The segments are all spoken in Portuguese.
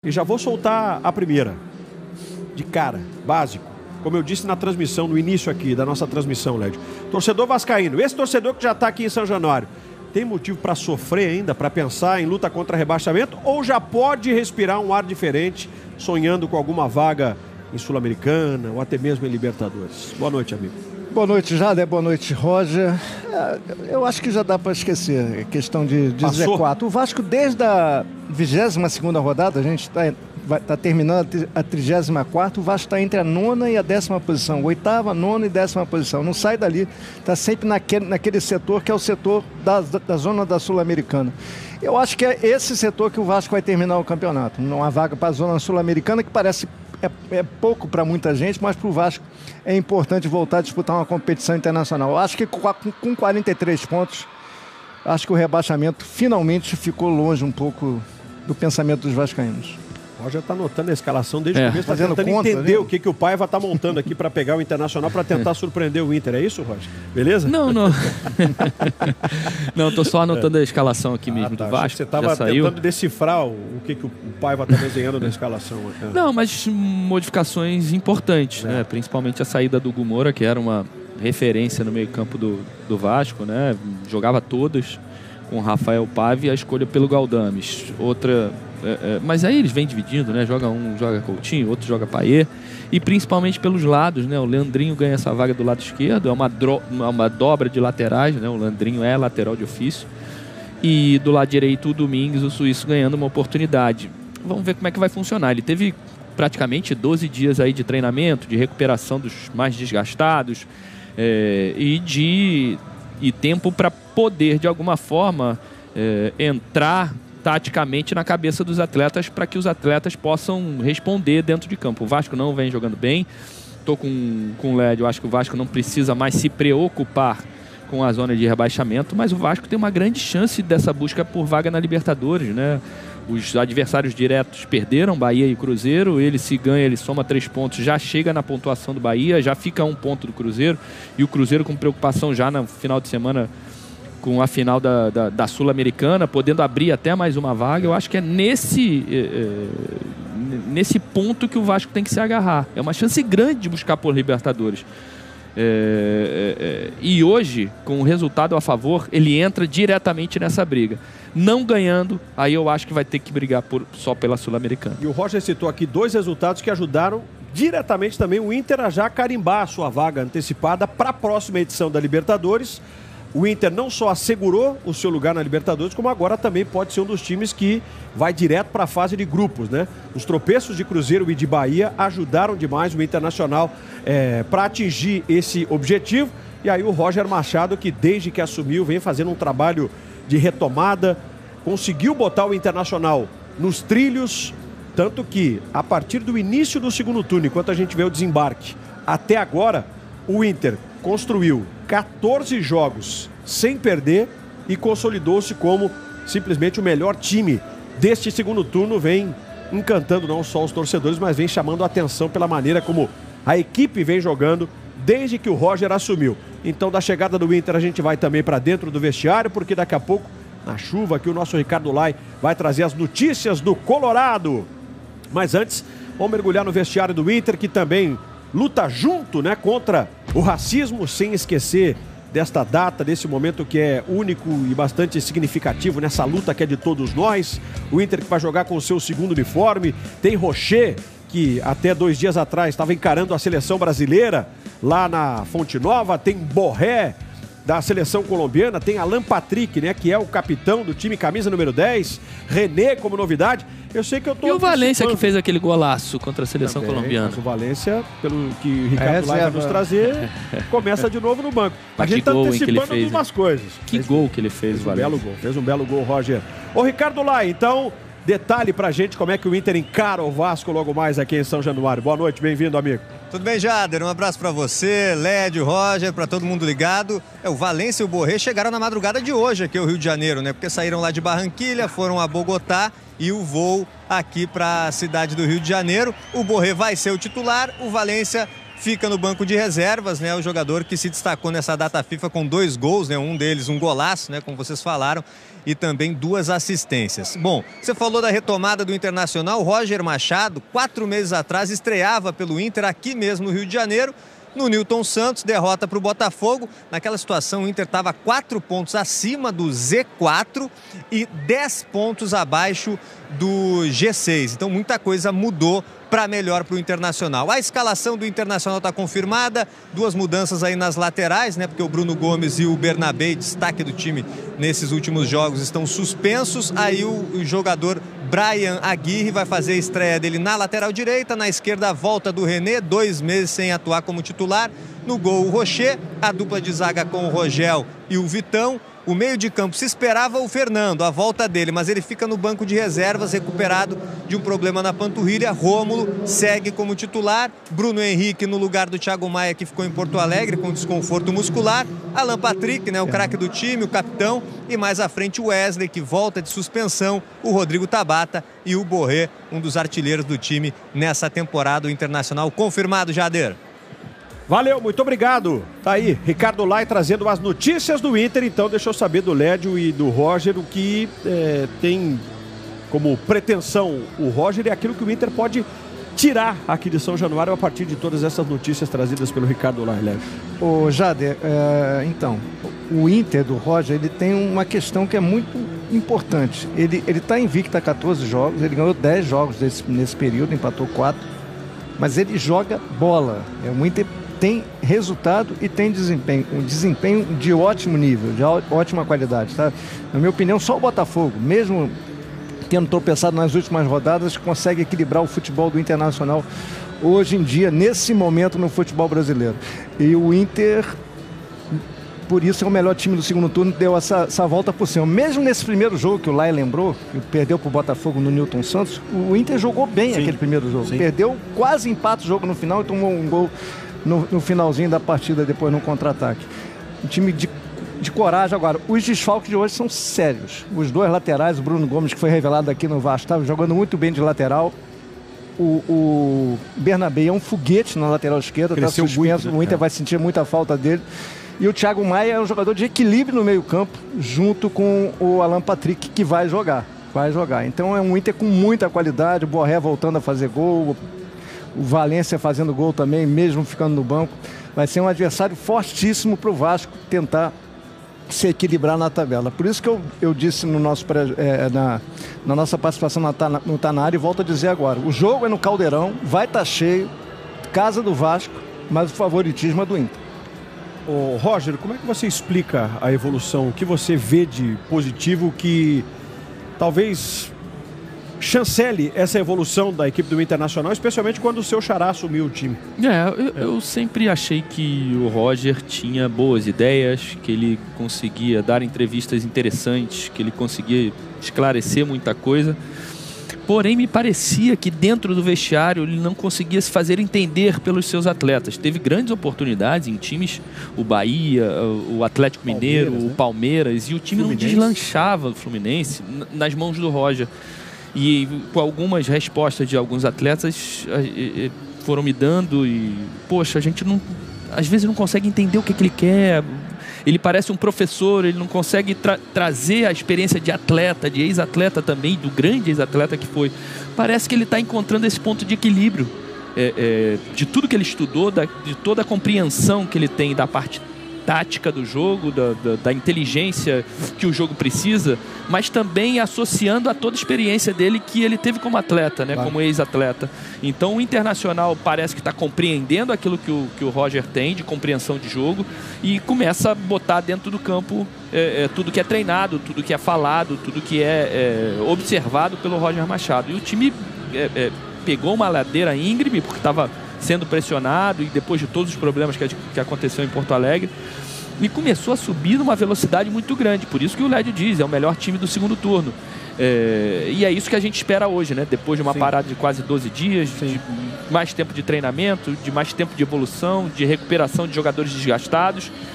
E já vou soltar a primeira. De cara, básico. Como eu disse na transmissão, no início aqui da nossa transmissão, Lédio. Torcedor vascaíno, esse torcedor que já está aqui em São Januário, tem motivo para sofrer ainda, para pensar em luta contra rebaixamento? Ou já pode respirar um ar diferente, sonhando com alguma vaga em Sul-Americana ou até mesmo em Libertadores? Boa noite, amigo. Boa noite, Jader. Boa noite, Roger. Eu acho que já dá para esquecer a questão de Z4. O Vasco, desde a 22ª rodada, a gente está terminando a 34ª, o Vasco está entre a 9ª e a 10ª posição. 8ª, 9ª e 10ª posição. Não sai dali, está sempre naquele setor que é o setor da zona da Sul-Americana. Eu acho que é esse setor que o Vasco vai terminar o campeonato. Uma vaga para a zona sul-americana que parece é pouco para muita gente, mas para o Vasco é importante voltar a disputar uma competição internacional. Eu acho que com 43 pontos, acho que o rebaixamento finalmente ficou longe um pouco do pensamento dos vascaínos. O Roger está anotando a escalação desde o começo, fazendo tentando conta, entender né? o que o Paiva está montando aqui para pegar o Internacional para tentar surpreender o Inter. É isso, Roger? Beleza? Não. Não, tô só anotando a escalação aqui mesmo do Vasco. Você estava tentando decifrar o que o Paiva está desenhando na escalação. Não, mas modificações importantes, né? Principalmente a saída do Gumora, que era uma referência no meio-campo do Vasco, né? Jogava todas com o Rafael Paiva e a escolha pelo Galdames. Outra... mas aí eles vêm dividindo, né? Joga Coutinho, outro joga Payet. E principalmente pelos lados, né? O Leandrinho ganha essa vaga do lado esquerdo. É uma dobra de laterais, né? O Leandrinho é lateral de ofício. E do lado direito o Domingues, o suíço, ganhando uma oportunidade. Vamos ver como é que vai funcionar. Ele teve praticamente 12 dias aí de treinamento, de recuperação dos mais desgastados e tempo para poder, de alguma forma, entrar taticamente na cabeça dos atletas para que os atletas possam responder dentro de campo. O Vasco não vem jogando bem. Estou com o Lédio, eu acho que o Vasco não precisa mais se preocupar com a zona de rebaixamento, mas o Vasco tem uma grande chance dessa busca por vaga na Libertadores, né? Os adversários diretos perderam, Bahia e Cruzeiro. Ele, se ganha, ele soma 3 pontos, já chega na pontuação do Bahia, já fica a 1 ponto do Cruzeiro. E o Cruzeiro com preocupação já no final de semana com a final da Sul-Americana, podendo abrir até mais uma vaga. Eu acho que é nesse ponto que o Vasco tem que se agarrar. É uma chance grande de buscar por Libertadores. E hoje, com o resultado a favor, ele entra diretamente nessa briga. Não ganhando, aí eu acho que vai ter que brigar só pela Sul-Americana. E o Roger citou aqui 2 resultados que ajudaram diretamente também o Inter a já carimbar a sua vaga antecipada para a próxima edição da Libertadores. O Inter não só assegurou o seu lugar na Libertadores, como agora também pode ser um dos times que vai direto para a fase de grupos, né? Os tropeços de Cruzeiro e de Bahia ajudaram demais o Internacional para atingir esse objetivo. E aí o Roger Machado, que desde que assumiu vem fazendo um trabalho de retomada, conseguiu botar o Internacional nos trilhos, tanto que a partir do início do segundo turno, enquanto a gente vê o desembarque, até agora o Inter construiu 14 jogos sem perder e consolidou-se como simplesmente o melhor time deste segundo turno. Vem encantando não só os torcedores, mas vem chamando a atenção pela maneira como a equipe vem jogando desde que o Roger assumiu. Então, da chegada do Inter, a gente vai também para dentro do vestiário, porque daqui a pouco, na chuva, aqui o nosso Ricardo Lai vai trazer as notícias do Colorado. Mas antes, vamos mergulhar no vestiário do Inter, que também luta junto, né, contra o racismo, sem esquecer desta data, desse momento que é único e bastante significativo nessa luta que é de todos nós. O Inter que vai jogar com o seu segundo uniforme. Tem Rocher, que até 2 dias atrás estava encarando a seleção brasileira lá na Fonte Nova. Tem Borré, da seleção colombiana. Tem Alan Patrick, né, que é o capitão do time, camisa número 10. René como novidade. Eu sei que eu tô... E o Valência, que fez aquele golaço contra a seleção colombiana. Mas o Valência, pelo que o Ricardo Lai vai nos trazer, começa de novo no banco. A gente tá antecipando algumas coisas. Que gol que ele fez, o Valência. Fez um belo gol, Roger. Ô, Ricardo Lai, então, detalhe pra gente como é que o Inter encara o Vasco logo mais aqui em São Januário. Boa noite, bem-vindo, amigo. Tudo bem, Jader? Um abraço pra você, Lédio, Roger, pra todo mundo ligado. O Valência e o Borré chegaram na madrugada de hoje aqui ao Rio de Janeiro, né? Porque saíram lá de Barranquilha, foram a Bogotá e o voo aqui para a cidade do Rio de Janeiro. O Borré vai ser o titular, o Valência fica no banco de reservas, né? O jogador que se destacou nessa data FIFA com 2 gols, né? Um deles um golaço, né? Como vocês falaram, e também 2 assistências. Bom, você falou da retomada do Internacional. O Roger Machado, 4 meses atrás, estreava pelo Inter aqui mesmo no Rio de Janeiro, no Newton Santos, derrota para o Botafogo. Naquela situação, o Inter estava 4 pontos acima do Z4 e 10 pontos abaixo do G6. Então, muita coisa mudou para melhor para o Internacional. A escalação do Internacional está confirmada, 2 mudanças aí nas laterais, né? Porque o Bruno Gomes e o Bernabé, destaque do time nesses últimos jogos, estão suspensos. Aí o jogador Brian Aguirre vai fazer a estreia dele na lateral direita, na esquerda a volta do René, 2 meses sem atuar como titular. No gol o Rocher, a dupla de zaga com o Rogel e o Vitão. O meio de campo se esperava o Fernando, a volta dele, mas ele fica no banco de reservas, recuperado de um problema na panturrilha. Rômulo segue como titular. Bruno Henrique no lugar do Thiago Maia, que ficou em Porto Alegre com desconforto muscular. Alan Patrick, né, o craque do time, o capitão. E mais à frente o Wesley, que volta de suspensão. O Rodrigo Tabata e o Borré, um dos artilheiros do time nessa temporada. O Internacional confirmado, Jader. Valeu, muito obrigado. Tá aí, Ricardo Lai trazendo as notícias do Inter. Então, deixa eu saber do Lédio e do Roger o que tem como pretensão o Roger e aquilo que o Inter pode tirar aqui de São Januário a partir de todas essas notícias trazidas pelo Ricardo Lai, Lédio. Ô, Jader, então, o Inter do Roger, ele tem uma questão que é muito importante. Ele está invicto a 14 jogos, ele ganhou 10 jogos nesse período, empatou 4, mas ele joga bola. O Inter tem resultado e tem desempenho, um desempenho de ótimo nível, de ótima qualidade, tá? Na minha opinião, só o Botafogo, mesmo tendo tropeçado nas últimas rodadas, consegue equilibrar o futebol do Internacional hoje em dia, nesse momento no futebol brasileiro. E o Inter, por isso, é o melhor time do segundo turno, deu essa volta por cima. Mesmo nesse primeiro jogo que o Lai lembrou, que perdeu para o Botafogo no Newton Santos, o Inter jogou bem aquele primeiro jogo. Sim. Perdeu, quase empata o jogo no final e tomou um gol no finalzinho da partida, depois no contra-ataque. Um time de coragem. Agora, os desfalques de hoje são sérios. Os 2 laterais, o Bruno Gomes, que foi revelado aqui no Vasco, estava jogando muito bem de lateral. O Bernabé é um foguete na lateral esquerda, está suspenso, o Inter vai sentir muita falta dele. E o Thiago Maia é um jogador de equilíbrio no meio-campo, junto com o Alan Patrick, que vai jogar. Então é um Inter com muita qualidade, o Borré voltando a fazer gol, o Valência fazendo gol também, mesmo ficando no banco. Vai ser um adversário fortíssimo para o Vasco tentar se equilibrar na tabela. Por isso que eu disse no nosso na nossa participação no Tá Na Área, e volto a dizer agora, o jogo é no Caldeirão, vai estar cheio, casa do Vasco, mas o favoritismo é do Inter. Ô, Roger, como é que você explica a evolução? O que você vê de positivo que talvez chancele essa evolução da equipe do Internacional, especialmente quando o seu xará assumiu o time? Eu sempre achei que o Roger tinha boas ideias, que ele conseguia dar entrevistas interessantes, que ele conseguia esclarecer muita coisa. Porém, me parecia que dentro do vestiário ele não conseguia se fazer entender pelos seus atletas. Teve grandes oportunidades em times, o Bahia, o Atlético Mineiro, o Palmeiras, e o time não deslanchava, o Fluminense, nas mãos do Roger. E com algumas respostas de alguns atletas foram me dando e, poxa, a gente não, às vezes não consegue entender o que ele quer. Ele parece um professor, ele não consegue trazer a experiência de atleta, de ex-atleta também, do grande ex-atleta que foi. Parece que ele está encontrando esse ponto de equilíbrio de tudo que ele estudou, de toda a compreensão que ele tem da parte tática do jogo, da inteligência que o jogo precisa, mas também associando a toda a experiência dele que ele teve como atleta, né? Claro. Como ex-atleta. Então o Internacional parece que está compreendendo aquilo que o Roger tem de compreensão de jogo e começa a botar dentro do campo tudo que é treinado, tudo que é falado, tudo que é observado pelo Roger Machado. E o time pegou uma ladeira íngreme porque estava sendo pressionado e depois de todos os problemas que aconteceu em Porto Alegre, e começou a subir numa velocidade muito grande. Por isso que o Lédio diz, é o melhor time do segundo turno. E é isso que a gente espera hoje, né? Depois de uma parada de quase 12 dias, de mais tempo de treinamento, de mais tempo de evolução, de recuperação de jogadores desgastados.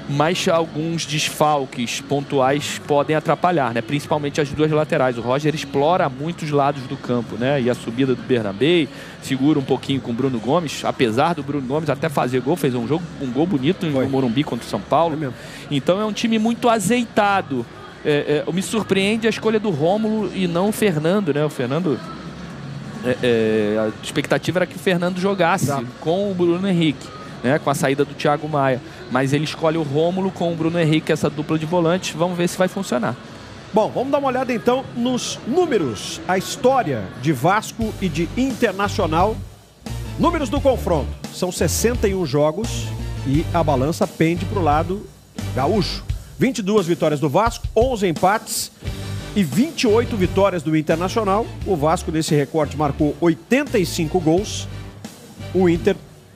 mas alguns desfalques pontuais podem atrapalhar, né? Principalmente as duas laterais. O Roger explora muitos lados do campo, né? E a subida do Bernabé segura um pouquinho com o Bruno Gomes, apesar do Bruno Gomes até fazer gol, fez um gol bonito no Morumbi contra o São Paulo. Então é um time muito azeitado. Me surpreende a escolha do Rômulo e não o Fernando, né? O Fernando... a expectativa era que o Fernando jogasse com o Bruno Henrique, né? Com a saída do Thiago Maia. Mas ele escolhe o Rômulo com o Bruno Henrique, essa dupla de volantes. Vamos ver se vai funcionar. Bom, vamos dar uma olhada então nos números. A história de Vasco e de Internacional. Números do confronto. São 61 jogos e a balança pende para o lado gaúcho. 22 vitórias do Vasco, 11 empates e 28 vitórias do Internacional. O Vasco nesse recorte marcou 85 gols, o Inter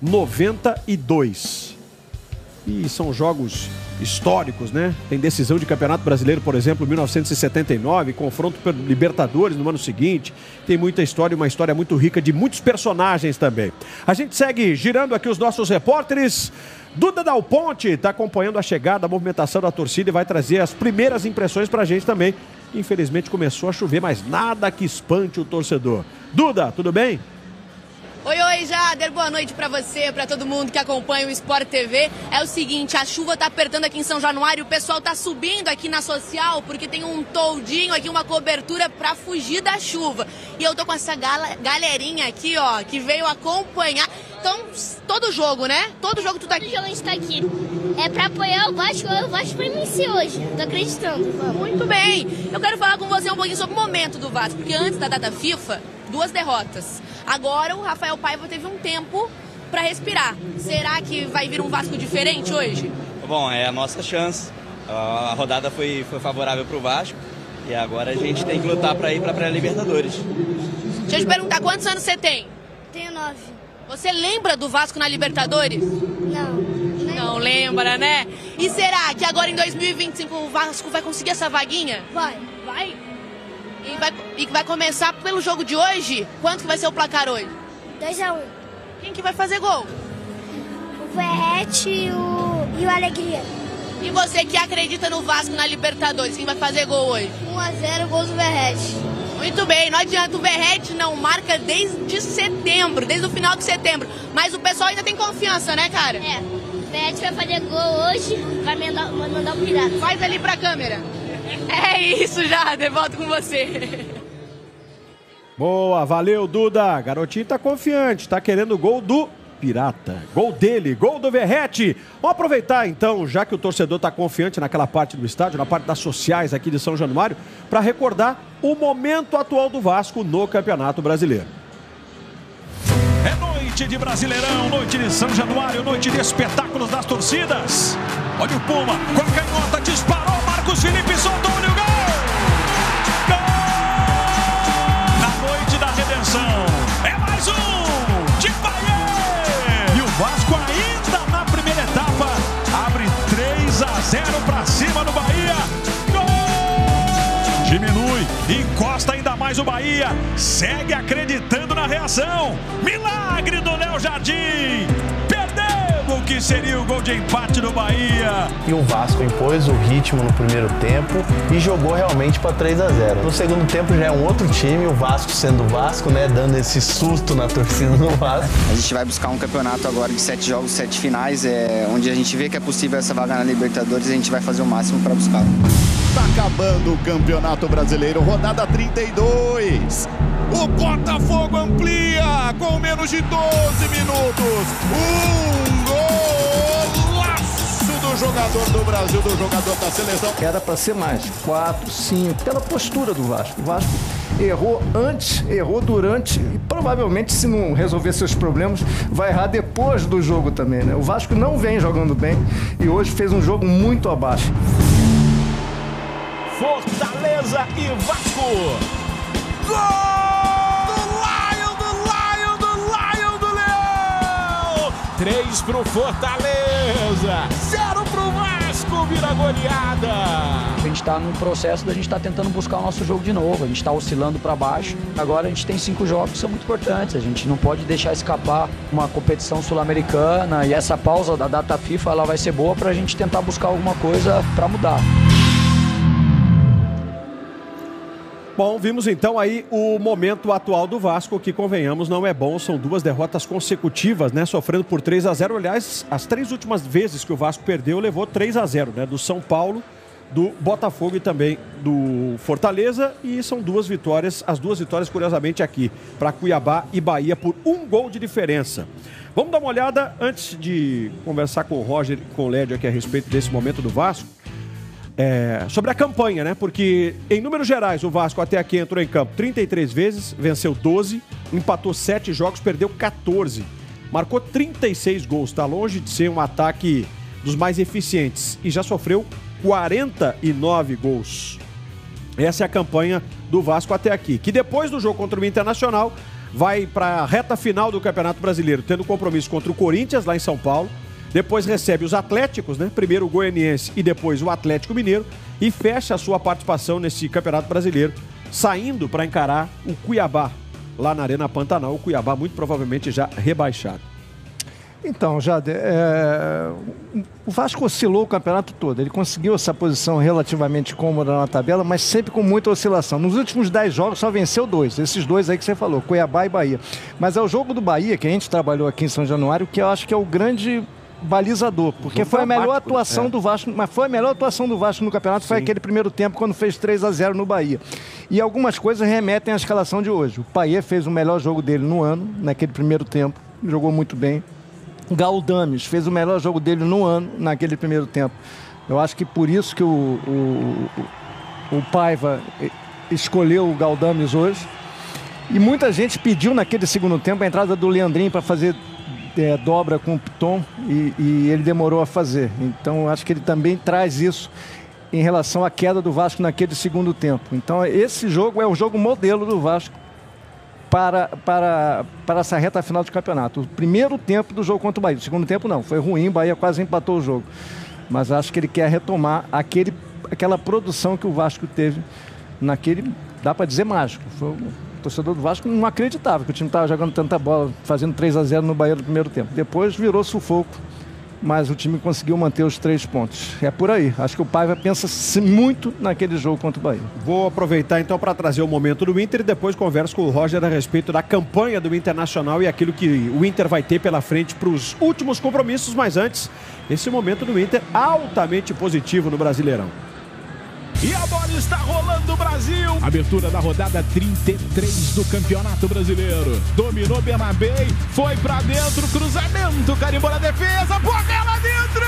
92. E são jogos históricos, né? Tem decisão de Campeonato Brasileiro, por exemplo, 1979, confronto pelo Libertadores no ano seguinte. Tem muita história, uma história muito rica de muitos personagens também. A gente segue girando aqui os nossos repórteres. Duda Dal Ponte está acompanhando a chegada, a movimentação da torcida e vai trazer as primeiras impressões para a gente também. Infelizmente começou a chover, mas nada que espante o torcedor. Duda, tudo bem? Oi, Jader, boa noite pra você, pra todo mundo que acompanha o Sport TV. É o seguinte, a chuva tá apertando aqui em São Januário, o pessoal tá subindo aqui na social, porque tem um toldinho aqui, uma cobertura pra fugir da chuva. E eu tô com essa galerinha aqui, ó, que veio acompanhar. Então, todo jogo, né? Todo jogo tu tá aqui. Todo jogo a gente tá aqui. É pra apoiar o Vasco vai vencer hoje. Tô acreditando. Muito bem. Eu quero falar com você um pouquinho sobre o momento do Vasco, porque antes da data FIFA, 2 derrotas. Agora o Rafael Paiva teve um tempo para respirar. Será que vai vir um Vasco diferente hoje? Bom, é a nossa chance. A rodada foi favorável para o Vasco e agora a gente tem que lutar para ir para a pré-Libertadores. Deixa eu te perguntar, quantos anos você tem? Tenho 9. Você lembra do Vasco na Libertadores? Não lembra, né? E será que agora em 2025 o Vasco vai conseguir essa vaguinha? Vai. E vai começar pelo jogo de hoje? Quanto que vai ser o placar hoje? 2-1. Quem que vai fazer gol? O Verrete e o Alegria. E você que acredita no Vasco na Libertadores, quem vai fazer gol hoje? 1-0, gol do Verrete. Muito bem, não adianta, o Verrete não marca desde setembro, desde o final de setembro. Mas o pessoal ainda tem confiança, né, cara? O Verrete vai fazer gol hoje, vai mandar o pirata. Faz ali pra câmera. É isso, Jader, volto com você. Boa, valeu, Duda. Garotinho tá confiante, tá querendo o gol do Pirata. Gol dele, gol do Verrete. Vamos aproveitar então, já que o torcedor tá confiante naquela parte do estádio, na parte das sociais aqui de São Januário, para recordar o momento atual do Vasco no Campeonato Brasileiro. É noite de Brasileirão, noite de São Januário, noite de espetáculos das torcidas. Olha o Puma, com a canhota, disparou, Marcos Felipe soltou o gol! Gol! Na noite da redenção, é mais um de Paier! E o Vasco ainda na primeira etapa, abre 3-0 para cima do Bahia. Gol! Diminui, encosta ainda mais o Bahia, segue acreditando na reação. Milagre do Léo Jardim! O que seria o gol de empate do Bahia. E o Vasco impôs o ritmo no primeiro tempo e jogou realmente para 3-0. No segundo tempo já é um outro time, o Vasco sendo o Vasco, né, dando esse susto na torcida do Vasco. A gente vai buscar um campeonato agora de 7 jogos, 7 finais, onde a gente vê que é possível essa vaga na Libertadores e a gente vai fazer o máximo para buscar. Tá acabando o Campeonato Brasileiro, rodada 32. O Botafogo amplia com menos de 12 minutos. Golaço do jogador do Brasil, do jogador da seleção. Era para ser mais 4, 5, pela postura do Vasco. O Vasco errou antes, errou durante e provavelmente, se não resolver seus problemas, vai errar depois do jogo também, né? O Vasco não vem jogando bem e hoje fez um jogo muito abaixo. Fortaleza e Vasco. Gol! 3 pro Fortaleza, 0 pro Vasco. não vira goleada. A gente está num processo da gente estar tentando buscar o nosso jogo de novo. A gente está oscilando para baixo. Agora a gente tem 5 jogos que são muito importantes. A gente não pode deixar escapar uma competição sul-americana. E essa pausa da data FIFA ela vai ser boa para a gente tentar buscar alguma coisa para mudar. Bom, vimos então aí o momento atual do Vasco, que convenhamos não é bom, são 2 derrotas consecutivas, né, sofrendo por 3-0, aliás, as 3 últimas vezes que o Vasco perdeu, levou 3-0, né, do São Paulo, do Botafogo e também do Fortaleza, e são 2 vitórias, as 2 vitórias curiosamente aqui, para Cuiabá e Bahia por 1 gol de diferença. Vamos dar uma olhada, antes de conversar com o Roger e com o Lédio aqui a respeito desse momento do Vasco, sobre a campanha, né? Porque em números gerais o Vasco até aqui entrou em campo 33 vezes, venceu 12, empatou 7 jogos, perdeu 14, marcou 36 gols, está longe de ser um ataque dos mais eficientes e já sofreu 49 gols. Essa é a campanha do Vasco até aqui, que depois do jogo contra o Internacional vai para a reta final do Campeonato Brasileiro, tendo compromisso contra o Corinthians lá em São Paulo. Depois recebe os Atléticos, né? Primeiro o Goianiense e depois o Atlético Mineiro. E fecha a sua participação nesse Campeonato Brasileiro, saindo para encarar o Cuiabá, lá na Arena Pantanal. O Cuiabá muito provavelmente já rebaixado. Então, Jader, o Vasco oscilou o campeonato todo. Ele conseguiu essa posição relativamente cômoda na tabela, mas sempre com muita oscilação. Nos últimos 10 jogos só venceu 2. Esses 2 aí que você falou, Cuiabá e Bahia. Mas é o jogo do Bahia, que a gente trabalhou aqui em São Januário, que eu acho que é o grande balizador, porque foi a melhor atuação do Vasco, mas foi a melhor atuação do Vasco no campeonato, foi aquele primeiro tempo quando fez 3-0 no Bahia. E algumas coisas remetem à escalação de hoje. O Payet fez o melhor jogo dele no ano, naquele primeiro tempo, jogou muito bem. Galdames fez o melhor jogo dele no ano, naquele primeiro tempo. Eu acho que por isso que o Paiva escolheu o Galdames hoje. E muita gente pediu naquele segundo tempo a entrada do Leandrinho para fazer dobra com o Piton e ele demorou a fazer. Então acho que ele também traz isso em relação à queda do Vasco naquele segundo tempo. Então esse jogo é o jogo modelo do Vasco para essa reta final do campeonato. O primeiro tempo do jogo contra o Bahia. O segundo tempo não, foi ruim, o Bahia quase empatou o jogo. Mas acho que ele quer retomar aquela produção que o Vasco teve naquele, dá para dizer, mágico. O torcedor do Vasco não acreditava que o time estava jogando tanta bola, fazendo 3-0 no Bahia no primeiro tempo. Depois virou sufoco, mas o time conseguiu manter os 3 pontos. É por aí. Acho que o Paiva pensa muito naquele jogo contra o Bahia. Vou aproveitar então para trazer o momento do Inter e depois converso com o Roger a respeito da campanha do Internacional e aquilo que o Inter vai ter pela frente para os últimos compromissos. Mas antes, esse momento do Inter altamente positivo no Brasileirão. E a bola está rolando, Brasil. Abertura da rodada 33 do Campeonato Brasileiro. Dominou Bernabéu, foi pra dentro, cruzamento, carimbou na defesa, Borré lá dentro!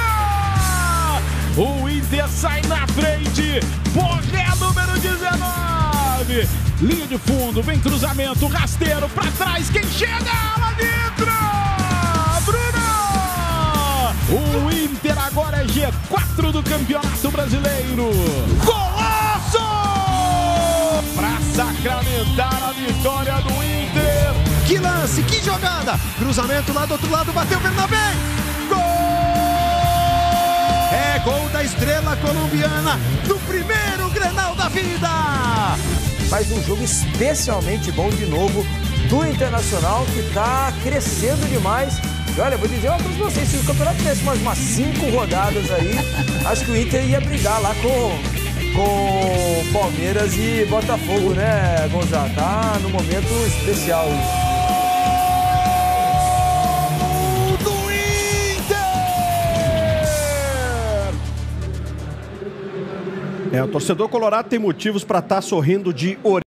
O Inter sai na frente, Borré número 19. Linha de fundo, vem cruzamento, rasteiro pra trás, quem chega lá dentro? Bruno! O Inter agora é G4 do Campeonato Brasileiro. Golaço! Pra sacramentar a vitória do Inter. Que lance, que jogada! Cruzamento lá do outro lado, bateu o Bernabéu. Gol! É gol da estrela colombiana no primeiro Grenal da vida. Faz um jogo especialmente bom de novo do Internacional, que está crescendo demais. E olha, vou dizer uma coisa pra vocês, se o campeonato tivesse mais umas 5 rodadas aí, acho que o Inter ia brigar lá com Palmeiras e Botafogo, né, Gonzaga? Tá num momento especial. Do Inter! O torcedor colorado tem motivos para estar sorrindo de orelha.